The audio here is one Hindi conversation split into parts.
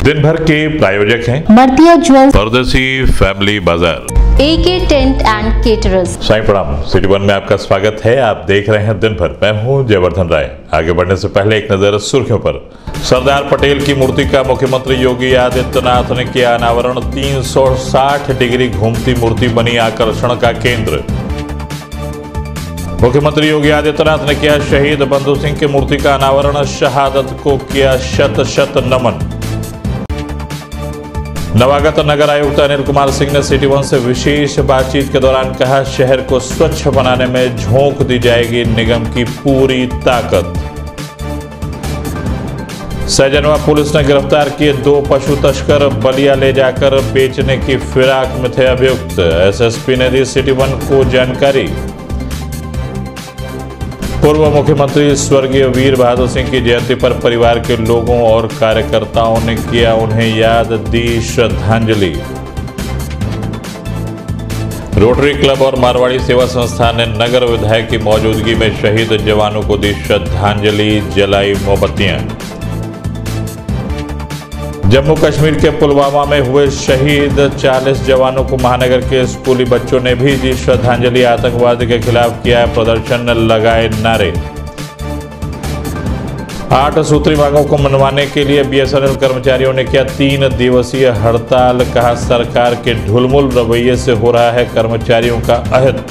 दिन भर के प्रायोजक हैं Martiya Jewels, Pardesi Family Bazaar, AK Tent and Caterers. Sai Pranam. City one में आपका स्वागत है। आप देख रहे हैं दिन भर। मैं हूं जयवर्धन राय। आगे बढ़ने से पहले एक नजर सुर्खियों पर। सरदार पटेल की मूर्ति का मुख्यमंत्री योगी आदित्यनाथ ने किया अनावरण। 360 डिग्री घूमती मूर्ति बनी आकर्षण का केंद्र। मुख्यमंत्री योगी आदित्यनाथ ने किया शहीद बंधु सिंह की मूर्ति का अनावरण। शहादत को किया शत शत नमन। नवागत नगर आयुक्त अनिल कुमार सिंह ने सिटी वन से विशेष बातचीत के दौरान कहा, शहर को स्वच्छ बनाने में झोंक दी जाएगी निगम की पूरी ताकत। सैजनवा पुलिस ने गिरफ्तार किए 2 पशु तस्कर। बलिया ले जाकर बेचने की फिराक में थे अभियुक्त। एसएसपी ने दी सिटी वन को जानकारी। पूर्व मुख्यमंत्री स्वर्गीय वीर बहादुर सिंह की जयंती पर परिवार के लोगों और कार्यकर्ताओं ने किया उन्हें याद, दी श्रद्धांजलि। रोटरी क्लब और मारवाड़ी सेवा संस्थान ने नगर विधायक की मौजूदगी में शहीद जवानों को दी श्रद्धांजलि, जलाई मोमबत्तियां। जम्मू कश्मीर के पुलवामा में हुए शहीद 40 जवानों को महानगर के स्कूली बच्चों ने भी दी श्रद्धांजलि। आतंकवाद के खिलाफ किया प्रदर्शन, लगाए नारे। 8 सूत्री मांगों को मनवाने के लिए BSNL कर्मचारियों ने किया 3 दिवसीय हड़ताल। कहा, सरकार के ढुलमुल रवैये से हो रहा है कर्मचारियों का अहित।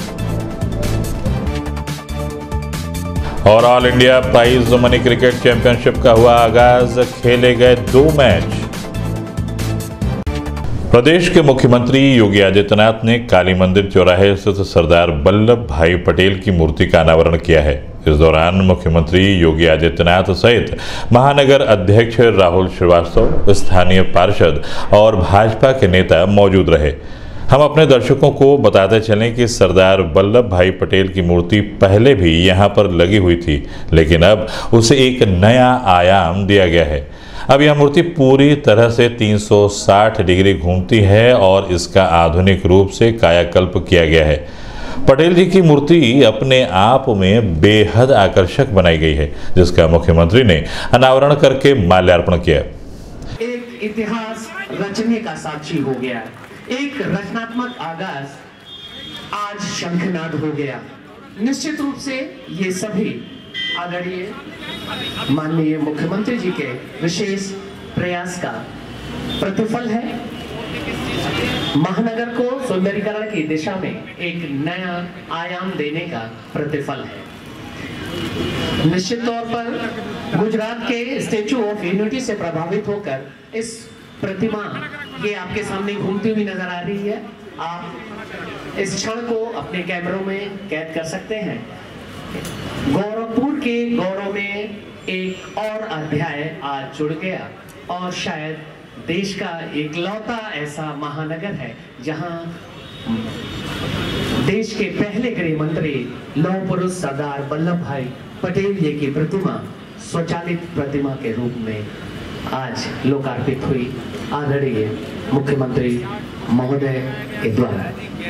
और All India Prize Money Cricket Championship का हुआ आगाज। खेले गए 2 मैच। प्रदेश के मुख्यमंत्री योगी आदित्यनाथ ने काली मंदिर चौराहे स्थित सरदार वल्लभ भाई पटेल की मूर्ति का अनावरण किया है। इस दौरान मुख्यमंत्री योगी आदित्यनाथ सहित महानगर अध्यक्ष राहुल श्रीवास्तव, स्थानीय पार्षद और भाजपा के नेता मौजूद रहे। हम अपने दर्शकों को बताते चलें कि सरदार वल्लभ भाई पटेल की मूर्ति पहले भी यहाँ पर लगी हुई थी, लेकिन अब उसे एक नया आयाम दिया गया है। अब यह मूर्ति पूरी तरह से 360 डिग्री घूमती है और इसका आधुनिक रूप से कायाकल्प किया गया है। पटेल जी की मूर्ति अपने आप में बेहद आकर्षक बनाई गई है, जिसका मुख्यमंत्री ने अनावरण करके माल्यार्पण किया। एक इतिहास रचने का साक्षी हो गया, एक रचनात्मक आगाज आज शंखनाद हो गया। निश्चित रूप से ये सभी आदरणीय माननीय मुख्यमंत्री जी के विशेष प्रयास का प्रतिफल है। महानगर को सुंदरीकरण की दिशा में एक नया आयाम देने का प्रतिफल है। निश्चित तौर पर गुजरात के स्टैचू ऑफ यूनिटी से प्रभावित होकर इस प्रतिमा ये आपके सामने घूमती हुई नजर आ रही है। आप इस क्षण को अपने कैमरों में कैद कर सकते हैं। गौरवपुर के गौरव में एक और अध्याय आज जुड़ गया और शायद देश का एकलौता ऐसा महानगर है जहां देश के पहले गृह मंत्री लौह पुरुष सरदार वल्लभ भाई पटेल जी की प्रतिमा स्वचालित प्रतिमा के रूप में आज लोकार्पित हुई आदरणीय मुख्यमंत्री महोदय के द्वारा।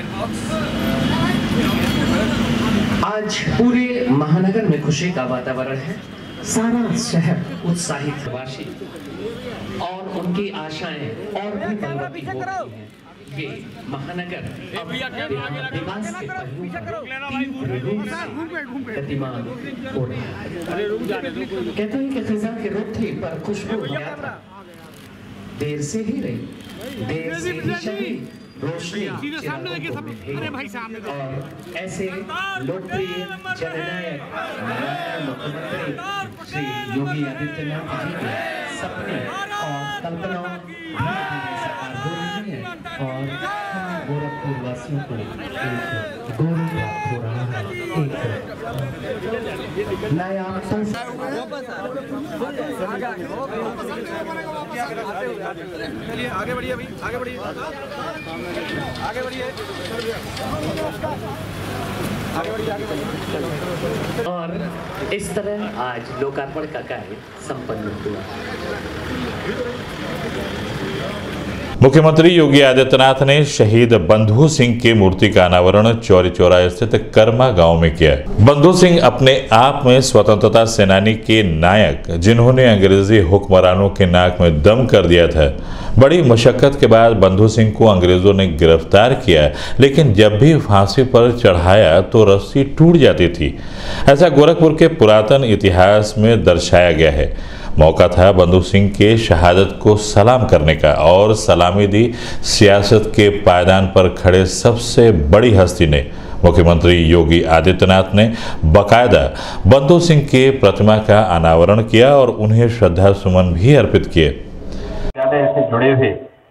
आज पूरे महानगर में खुशी का वातावरण है। सारा शहर उत्साहित, वासी और उनकी आशाएं और भी बलवती हो रही हैं। ये महानगर अब विकास के पहलू तीव्र रूप से गतिमान हो रहा है। कहते हैं कि खिजा की रुत थी पर खुशबू गया था। देर से ही रही, देर से ही चली रोशनी चिरागों को मिलेगी। और ऐसे लोकप्रिय जननायक मुख्यमंत्री श्री योगी आदित्यनाथ जी के सपने और कल्पनाओं साकार हो रही है और गोरखपुर वासियों को एक गौरव प्राप्त हो रहा है। एक नया आगे बढ़िए, अभी आगे बढ़िए, आगे बढ़िए, और इस तरह आज लोकार्पण का कार्य संपन्न हुआ। मुख्यमंत्री योगी आदित्यनाथ ने शहीद बंधु सिंह की मूर्ति का अनावरण चौरी चौरा स्थित कर्मा गांव में किया। बंधु सिंह अपने आप में स्वतंत्रता सेनानी के नायक, जिन्होंने अंग्रेजी हुक्मरानों के नाक में दम कर दिया था। बड़ी मशक्कत के बाद बंधु सिंह को अंग्रेजों ने गिरफ्तार किया, लेकिन जब भी फांसी पर चढ़ाया तो रस्सी टूट जाती थी। ऐसा गोरखपुर के पुरातन इतिहास में दर्शाया गया है। मौका था बंधु सिंह के शहादत को सलाम करने का, और सलामी दी सियासत के पायदान पर खड़े सबसे बड़ी हस्ती ने। मुख्यमंत्री योगी आदित्यनाथ ने बाकायदा बंधु सिंह के प्रतिमा का अनावरण किया और उन्हें श्रद्धा सुमन भी अर्पित किए। से जुड़े हुए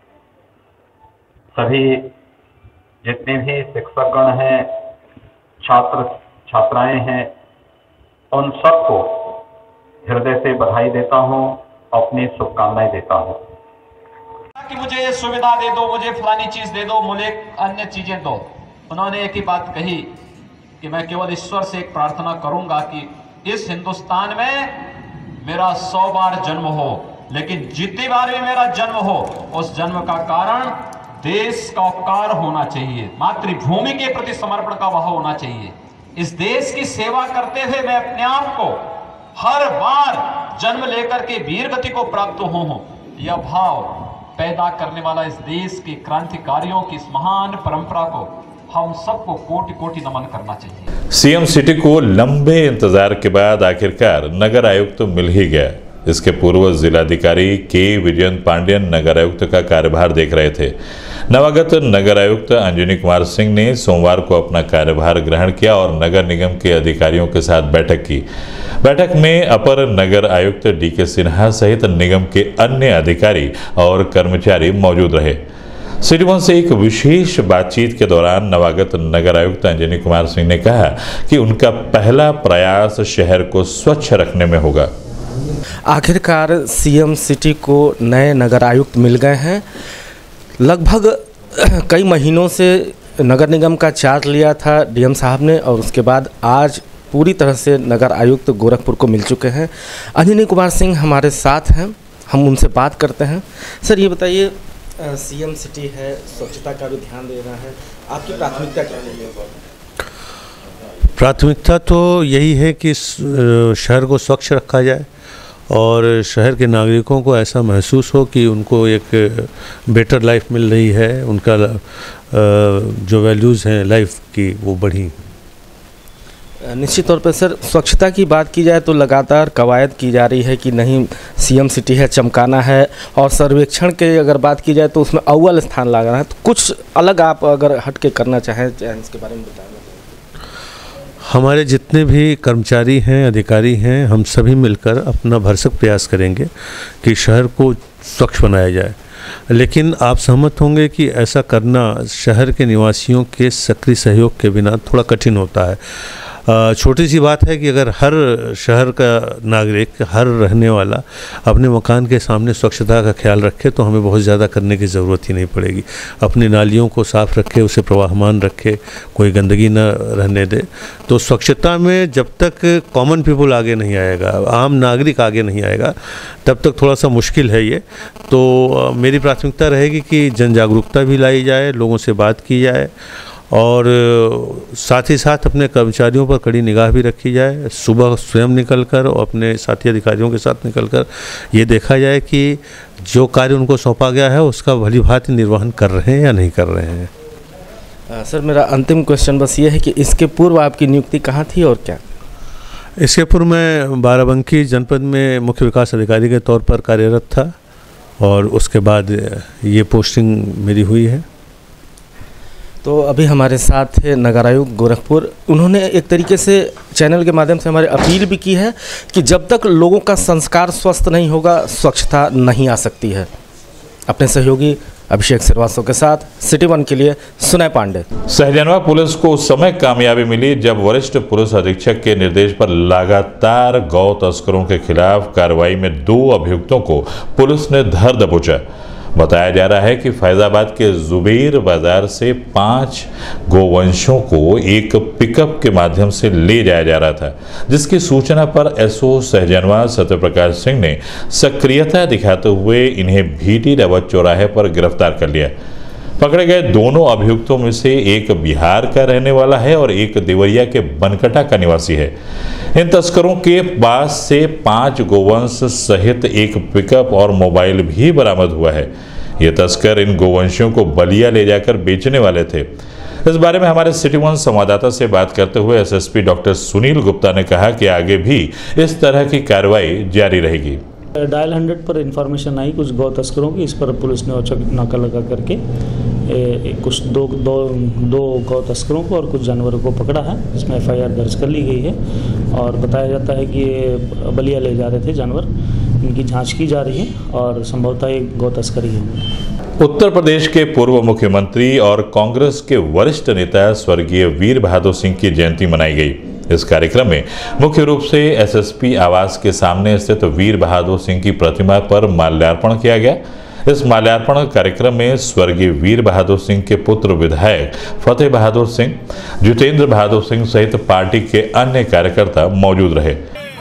सभी जितने भी शिक्षकगण हैं, छात्र छात्राएं हैं, उन सबको हृदय से बधाई देता हूं, अपनी शुभकामनाएं देता हूं। कि मुझे ये सुविधा दे दो, मुझे फलानी चीज दे दो, मुझे अन्य चीजें दो। उन्होंने एक ही बात कही कि मैं केवल ईश्वर से एक प्रार्थना करूंगा कि इस हिंदुस्तान में मेरा 100 बार जन्म हो, लेकिन जितनी बार भी मेरा जन्म हो, उस जन्म का कारण देश का उपकार होना चाहिए, मातृभूमि के प्रति समर्पण का भाव होना चाहिए। इस देश की सेवा करते हुए मैं अपने आप को हर बार जन्म लेकर के वीर गति को प्राप्त हो, यह भाव पैदा करने वाला इस देश के क्रांतिकारियों की इस महान परंपरा को हम सबको कोटि कोटि नमन करना चाहिए। सीएम सिटी को लंबे इंतजार के बाद आखिरकार नगर आयुक्त तो मिल ही गया। इसके पूर्व जिलाधिकारी के विजयंत पांडेयन नगर आयुक्त का कार्यभार देख रहे थे। नवागत नगर आयुक्त अंजनी कुमार सिंह ने सोमवार को अपना कार्यभार ग्रहण किया और नगर निगम के अधिकारियों के साथ बैठक की। बैठक में अपर नगर आयुक्त डीके सिन्हा सहित निगम के अन्य अधिकारी और कर्मचारी मौजूद रहे। सिटी वन से एक विशेष बातचीत के दौरान नवागत नगर आयुक्त अंजनी कुमार सिंह ने कहा कि उनका पहला प्रयास शहर को स्वच्छ रखने में होगा। आखिरकार सीएम सिटी को नए नगर आयुक्त मिल गए हैं। लगभग कई महीनों से नगर निगम का चार्ज लिया था डीएम साहब ने, और उसके बाद आज पूरी तरह से नगर आयुक्त गोरखपुर को मिल चुके हैं। अंजनी कुमार सिंह हमारे साथ हैं, हम उनसे बात करते हैं। सर ये बताइए, सीएम सिटी है, स्वच्छता का भी ध्यान दे रहा है, आपकी प्राथमिकता क्या है? प्राथमिकता तो यही है कि शहर को स्वच्छ रखा जाए और शहर के नागरिकों को ऐसा महसूस हो कि उनको एक बेटर लाइफ मिल रही है, उनका जो वैल्यूज़ हैं लाइफ की वो बढ़ी। निश्चित तौर पर सर, स्वच्छता की बात की जाए तो लगातार कवायद की जा रही है कि नहीं सीएम सिटी है, चमकाना है, और सर्वेक्षण के अगर बात की जाए तो उसमें अव्वल स्थान लगाना है। तो कुछ अलग आप अगर हट के करना चाहें इसके बारे में बताएं। हमारे जितने भी कर्मचारी हैं, अधिकारी हैं, हम सभी मिलकर अपना भरसक प्रयास करेंगे कि शहर को स्वच्छ बनाया जाए। लेकिन आप सहमत होंगे कि ऐसा करना शहर के निवासियों के सक्रिय सहयोग के बिना थोड़ा कठिन होता है। छोटी सी बात है कि अगर हर शहर का नागरिक, हर रहने वाला अपने मकान के सामने स्वच्छता का ख्याल रखे तो हमें बहुत ज़्यादा करने की ज़रूरत ही नहीं पड़ेगी। अपनी नालियों को साफ़ रखे, उसे प्रवाहमान रखे, कोई गंदगी न रहने दे। तो स्वच्छता में जब तक कॉमन पीपल आगे नहीं आएगा, आम नागरिक आगे नहीं आएगा, तब तक थोड़ा सा मुश्किल है ये। तो मेरी प्राथमिकता रहेगी कि जन जागरूकता भी लाई जाए, लोगों से बात की जाए, और साथ ही साथ अपने कर्मचारियों पर कड़ी निगाह भी रखी जाए। सुबह स्वयं निकलकर और अपने साथी अधिकारियों के साथ निकलकर ये देखा जाए कि जो कार्य उनको सौंपा गया है उसका भली भांति निर्वहन कर रहे हैं या नहीं कर रहे हैं। सर मेरा अंतिम क्वेश्चन बस ये है कि इसके पूर्व आपकी नियुक्ति कहाँ थी और क्या? इसके पूर्व मैं बाराबंकी जनपद में मुख्य विकास अधिकारी के तौर पर कार्यरत था और उसके बाद ये पोस्टिंग मेरी हुई है। तो अभी हमारे साथ है नगर आयुक्त गोरखपुर। उन्होंने एक तरीके से चैनल के माध्यम से हमारे अपील भी की है कि जब तक लोगों का संस्कार स्वस्थ नहीं होगा, स्वच्छता नहीं आ सकती है। अपने सहयोगी अभिषेक श्रीवास्तव के साथ सिटी वन के लिए सुनय पांडे। सहजनवा पुलिस को उस समय कामयाबी मिली जब वरिष्ठ पुलिस अधीक्षक के निर्देश पर लगातार गौ तस्करों के खिलाफ कार्रवाई में 2 अभियुक्तों को पुलिस ने धर दबोचा। बताया जा रहा है कि फैजाबाद के जुबेर बाजार से 5 गोवंशों को एक पिकअप के माध्यम से ले जाया जा रहा था, जिसकी सूचना पर एसओ सहजनवा सत्यप्रकाश सिंह ने सक्रियता दिखाते हुए इन्हें भीटी रवत चौराहे पर गिरफ्तार कर लिया। पकड़े गए दोनों अभियुक्तों में से एक बिहार का रहने वाला है और एक देवरिया के बनकटा का निवासी है। इन तस्करों के पास से 5 गोवंश सहित एक पिकअप और मोबाइल भी बरामद हुआ है। ये तस्कर इन गोवंशियों को बलिया ले जाकर बेचने वाले थे। इस बारे में हमारे सिटी वन संवाददाता से बात करते हुए एसएसपी डॉक्टर सुनील गुप्ता ने कहा कि आगे भी इस तरह की कार्रवाई जारी रहेगी। डायल 100 पर इंफॉर्मेशन आई कुछ गौ तस्करों की। इस पर पुलिस ने औचक नाका लगा करके कुछ दो गौ तस्करों को और कुछ जानवरों को पकड़ा है, जिसमें एफआईआर दर्ज कर ली गई है और बताया जाता है कि ये बलिया ले जा रहे थे जानवर। इनकी जांच की जा रही है और संभवतः एक गौ तस्करी है। उत्तर प्रदेश के पूर्व मुख्यमंत्री और कांग्रेस के वरिष्ठ नेता स्वर्गीय वीर बहादुर सिंह की जयंती मनाई गई। इस कार्यक्रम में मुख्य रूप से एसएसपी आवास के सामने स्थित वीर बहादुर सिंह की प्रतिमा पर माल्यार्पण किया गया। इस माल्यार्पण कार्यक्रम में स्वर्गीय वीर बहादुर सिंह के पुत्र विधायक फतेह बहादुर सिंह, जितेंद्र बहादुर सिंह सहित पार्टी के अन्य कार्यकर्ता मौजूद रहे।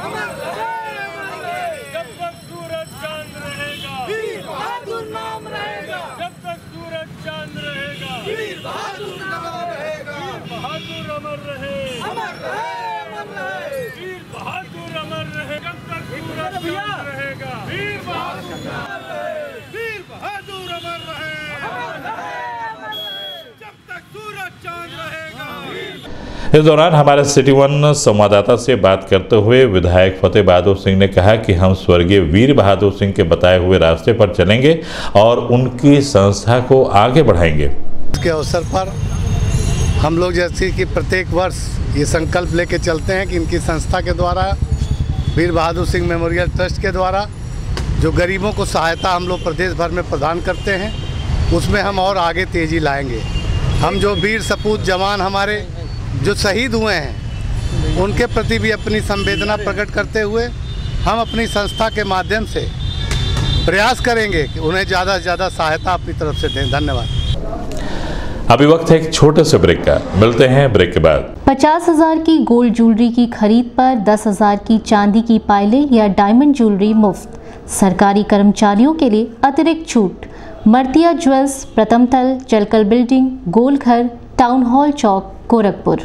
इस दौरान हमारे सिटी वन संवाददाता से बात करते हुए विधायक फतेह बहादुर सिंह ने कहा कि हम स्वर्गीय वीर बहादुर सिंह के बताए हुए रास्ते पर चलेंगे और उनकी संस्था को आगे बढ़ाएंगे। इसके अवसर पर हम लोग जैसे कि प्रत्येक वर्ष ये संकल्प लेके चलते हैं कि इनकी संस्था के द्वारा, वीर बहादुर सिंह मेमोरियल ट्रस्ट के द्वारा जो गरीबों को सहायता हम लोग प्रदेश भर में प्रदान करते हैं, उसमें हम और आगे तेज़ी लाएंगे। हम जो वीर सपूत जवान हमारे जो शहीद हुए हैं, उनके प्रति भी अपनी संवेदना प्रकट करते हुए हम अपनी संस्था के माध्यम से प्रयास करेंगे कि उन्हें ज़्यादा से ज़्यादा सहायता अपनी तरफ से दें। धन्यवाद। अभी वक्त है एक छोटे से ब्रेक का, मिलते हैं ब्रेक के बाद। 50,000 की गोल्ड ज्वेलरी की खरीद पर 10,000 की चांदी की पायलें या डायमंड ज्वेलरी मुफ्त। सरकारी कर्मचारियों के लिए अतिरिक्त छूट। मर्तिया ज्वेल्स, प्रथम तल, Jalkal building, Golghar, Town Hall Chowk, Gorakhpur.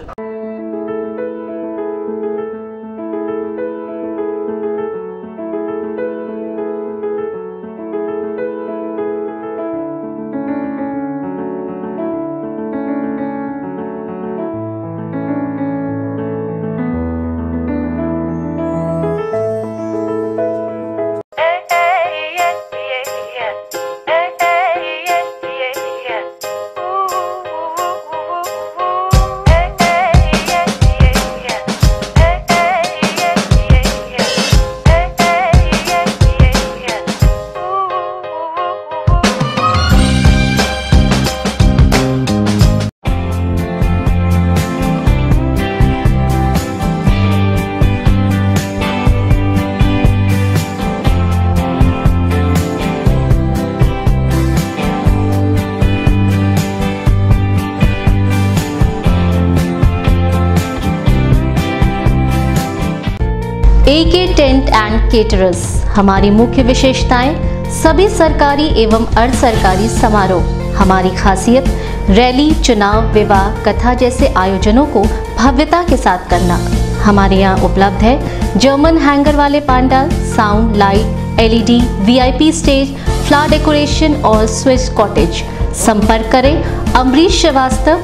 AK Tent and Caterers. हमारी मुख्य विशेषताएं सभी सरकारी एवं अर्ध सरकारी समारोह। हमारी खासियत रैली, चुनाव, विवाह, कथा जैसे आयोजनों को भव्यता के साथ करना। हमारे यहाँ उपलब्ध है जर्मन हैंगर वाले pandal, sound, light, LED, VIP stage, flower decoration और स्विस कॉटेज। संपर्क करें अमरीश श्रीवास्तव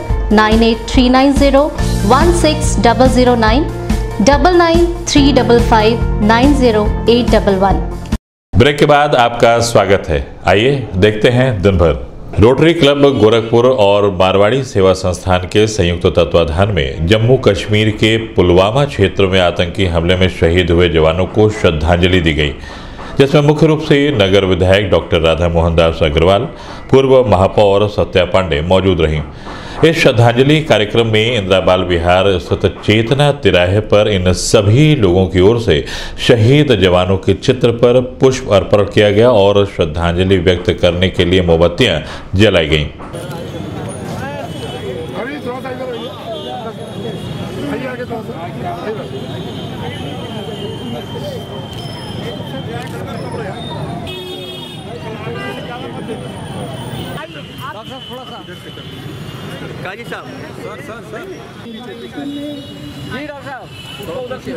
9839016009 9935590811। ब्रेक के बाद आपका स्वागत है। आइए देखते हैं दिन भर। रोटरी क्लब गोरखपुर और मारवाड़ी सेवा संस्थान के संयुक्त तत्वाधान में जम्मू कश्मीर के पुलवामा क्षेत्र में आतंकी हमले में शहीद हुए जवानों को श्रद्धांजलि दी गई, जिसमें मुख्य रूप से नगर विधायक डॉक्टर राधा मोहन दास अग्रवाल, पूर्व महापौर सत्या पांडे मौजूद रहीं। इस श्रद्धांजलि कार्यक्रम में इंदिरा बाल विहार स्थित चेतना तिराहे पर इन सभी लोगों की ओर से शहीद जवानों के चित्र पर पुष्प अर्पण किया गया और श्रद्धांजलि व्यक्त करने के लिए मोमबत्तियां जलाई गईं। थोड़ा सा काजी साहब सर जी डॉक्टर साहब उधर से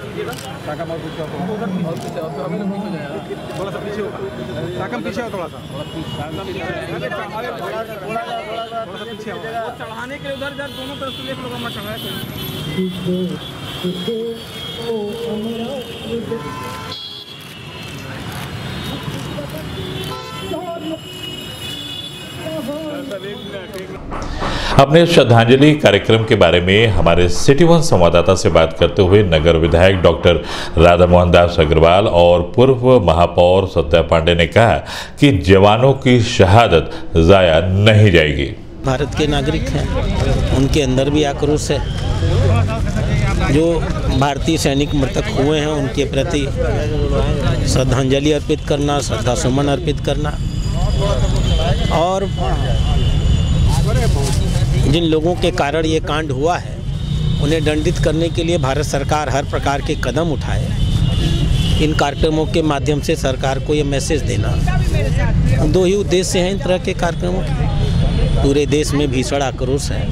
थोड़ा सा पीछे होगा ताकम पीछे हो थोड़ा सा पीछे चढ़ाने के लिए उधर दोनों तरफ से देख लो मैं चढ़ाया अपने श्रद्धांजलि कार्यक्रम के बारे में हमारे सिटी वन संवाददाता से बात करते हुए नगर विधायक डॉक्टर राधा मोहन दास अग्रवाल और पूर्व महापौर सत्या पांडे ने कहा कि जवानों की शहादत जाया नहीं जाएगी। भारत के नागरिक हैं, उनके अंदर भी आक्रोश है। जो भारतीय सैनिक मृतक हुए हैं उनके प्रति श्रद्धांजलि अर्पित करना, श्रद्धा सुमन अर्पित करना और जिन लोगों के कारण ये कांड हुआ है उन्हें दंडित करने के लिए भारत सरकार हर प्रकार के कदम उठाए। इन कार्यक्रमों के माध्यम से सरकार को ये मैसेज देना, दो ही उद्देश्य हैं इन तरह के कार्यक्रमों के। पूरे देश में भीषण आक्रोश है।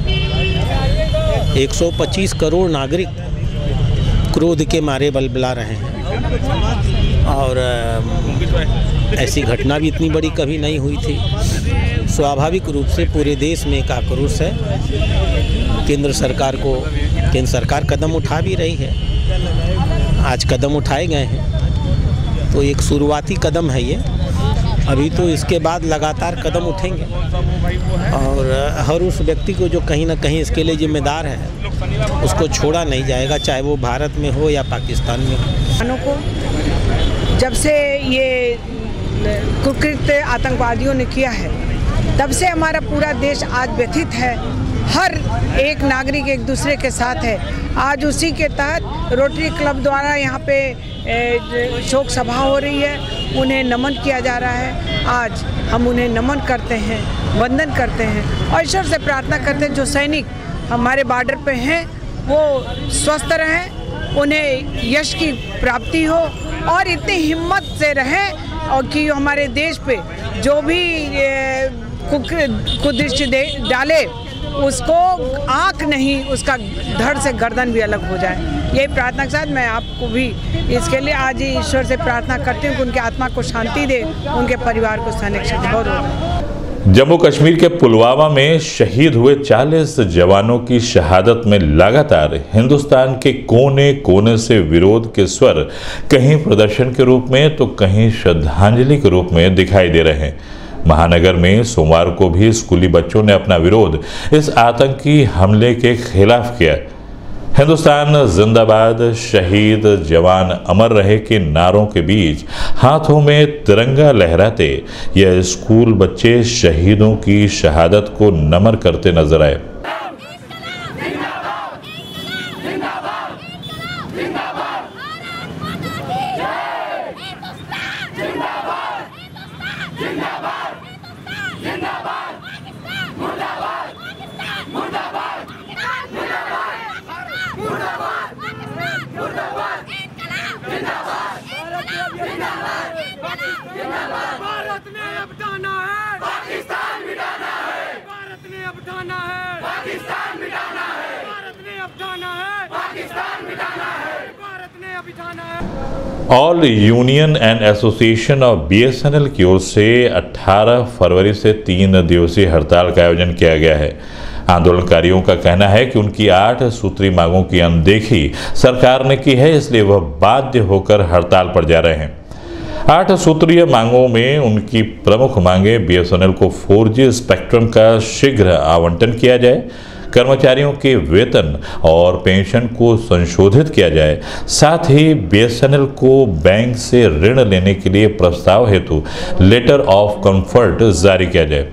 125 करोड़ नागरिक क्रोध के मारे बलबला रहे हैं और ऐसी घटना भी इतनी बड़ी कभी नहीं हुई थी। स्वाभाविक रूप से पूरे देश में एक आक्रोश है। केंद्र सरकार कदम उठा भी रही है। आज कदम उठाए गए हैं तो एक शुरुआती कदम है ये। अभी तो इसके बाद लगातार कदम उठेंगे और हर उस व्यक्ति को जो कहीं ना कहीं इसके लिए जिम्मेदार है उसको छोड़ा नहीं जाएगा, चाहे वो भारत में हो या पाकिस्तान में हो। को जब से ये कुकृत्य आतंकवादियों ने किया है तब से हमारा पूरा देश आज व्यथित है। हर एक नागरिक एक दूसरे के साथ है। आज उसी के तहत रोटरी क्लब द्वारा यहाँ पे शोक सभा हो रही है, उन्हें नमन किया जा रहा है। आज हम उन्हें नमन करते हैं, वंदन करते हैं और ईश्वर से प्रार्थना करते हैं जो सैनिक हमारे बॉर्डर पे हैं वो स्वस्थ रहें, उन्हें यश की प्राप्ति हो और इतनी हिम्मत से रहें और कि हमारे देश पे जो भी कुदृष्टि डाले उसको आँख नहीं, उसका धड़ से गर्दन भी अलग हो जाए। यही प्रार्थना के साथ मैं आपको भी इसके लिए आज ईश्वर से प्रार्थना करती हूँ कि उनकी आत्मा को शांति दे, उनके परिवार को स्थानिक शक्ति। बहुत जम्मू कश्मीर के पुलवामा में शहीद हुए 40 जवानों की शहादत में लगातार हिंदुस्तान के कोने कोने से विरोध के स्वर कहीं प्रदर्शन के रूप में तो कहीं श्रद्धांजलि के रूप में दिखाई दे रहे हैं। महानगर में सोमवार को भी स्कूली बच्चों ने अपना विरोध इस आतंकी हमले के खिलाफ किया। हिंदुस्तान जिंदाबाद, शहीद जवान अमर रहे के नारों के बीच हाथों में तिरंगा लहराते यह स्कूल बच्चे शहीदों की शहादत को नमन करते नजर आए। भारत ने अब ठाना है, पाकिस्तान मिटाना है। भारत ने अब ठाना है, पाकिस्तान मिटाना है। भारत ने अब ठाना है, पाकिस्तान मिटाना है। भारत ने अब ठाना है। All Union and Association of BSNL की ओर से 18 फरवरी से 3 दिवसीय हड़ताल का आयोजन किया गया है। आंदोलनकारियों का कहना है कि उनकी 8 सूत्री मांगों की अनदेखी सरकार ने की है, इसलिए वह बाध्य होकर हड़ताल पर जा रहे हैं। 8 सूत्रीय मांगों में उनकी प्रमुख मांगे BSNL को 4G स्पेक्ट्रम का शीघ्र आवंटन किया जाए, कर्मचारियों के वेतन और पेंशन को संशोधित किया जाए, साथ ही BSNL को बैंक से ऋण लेने के लिए प्रस्ताव हेतु लेटर ऑफ कंफर्ट जारी किया जाए।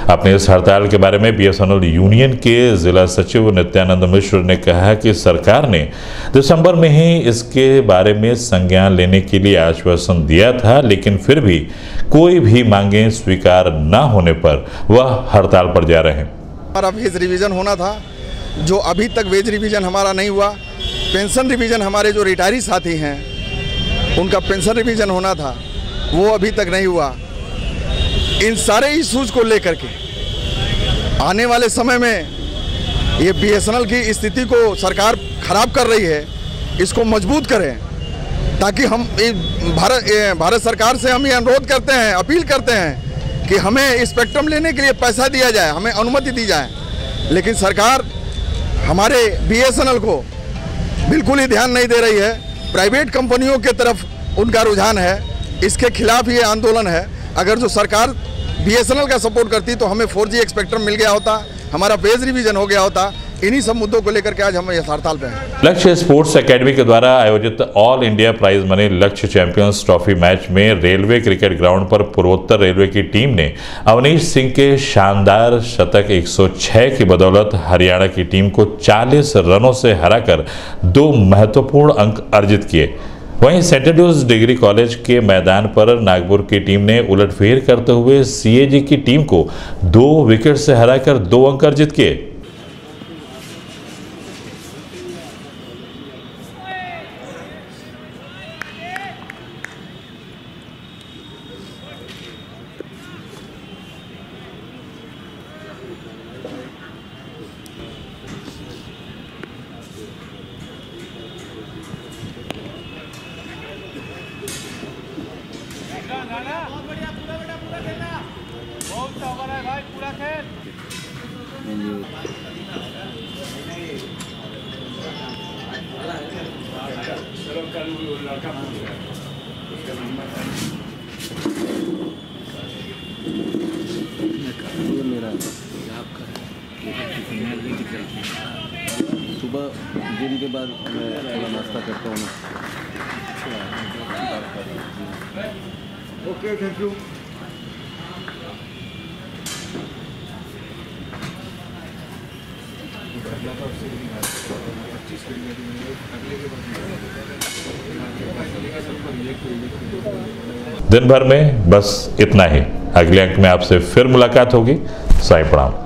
अपने इस हड़ताल के बारे में बीएसएनएल यूनियन के जिला सचिव नित्यानंद मिश्र ने कहा कि सरकार ने दिसंबर में ही इसके बारे में संज्ञान लेने के लिए आश्वासन दिया था, लेकिन फिर भी कोई भी मांगें स्वीकार न होने पर वह हड़ताल पर जा रहे हैं। हमारा वेज रिवीजन होना था, जो अभी तक वेज रिवीजन हमारा नहीं हुआ। पेंशन रिवीजन हमारे जो रिटायरी साथी हैं उनका पेंशन रिवीजन होना था, वो अभी तक नहीं हुआ। इन सारे इश्यूज को लेकर के आने वाले समय में ये बीएसएनएल की स्थिति को सरकार खराब कर रही है, इसको मजबूत करें ताकि हम भारत सरकार से हम ये अनुरोध करते हैं, अपील करते हैं कि हमें स्पेक्ट्रम लेने के लिए पैसा दिया जाए, हमें अनुमति दी जाए। लेकिन सरकार हमारे बीएसएनएल को बिल्कुल ही ध्यान नहीं दे रही है। प्राइवेट कंपनियों के तरफ उनका रुझान है, इसके खिलाफ ये आंदोलन है। अगर जो सरकार बीएसएनएल का सपोर्ट करती तो हमें 4G स्पेक्ट्रम मिल गया होता, हमारा वेज रिवीजन हो गया होता। इन्हीं सब मुद्दों को लेकर के आज हम इस हड़ताल पे हैं। लक्ष्य स्पोर्ट्स एकेडमी के द्वारा आयोजित All India Prize Money Lakshya Champions Trophy match में रेलवे क्रिकेट ग्राउंड पर पूर्वोत्तर रेलवे की टीम ने अवनीश सिंह के शानदार शतक 106 की बदौलत हरियाणा की टीम को 40 रनों से हराकर 2 महत्वपूर्ण अंक अर्जित किए। वहीं सेंट एंड्रूज डिग्री कॉलेज के मैदान पर नागपुर की टीम ने उलटफेर करते हुए सीएजी की टीम को 2 विकेट से हराकर 2 अंक अर्जित किए। सुबह जिम के बाद मैं थोड़ा नाश्ता करता हूँ। Okay, thank you. दिन भर में बस इतना ही। अगले अंक में आपसे फिर मुलाकात होगी। साईं प्रणाम।